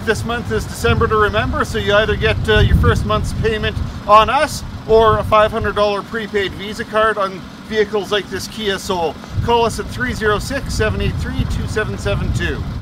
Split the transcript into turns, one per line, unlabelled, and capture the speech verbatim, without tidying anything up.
This month is December to remember, so you either get uh, your first month's payment on us or a five hundred dollar prepaid Visa card on vehicles like this Kia Soul. Call us at three oh six, seven eight three, two seven seven two.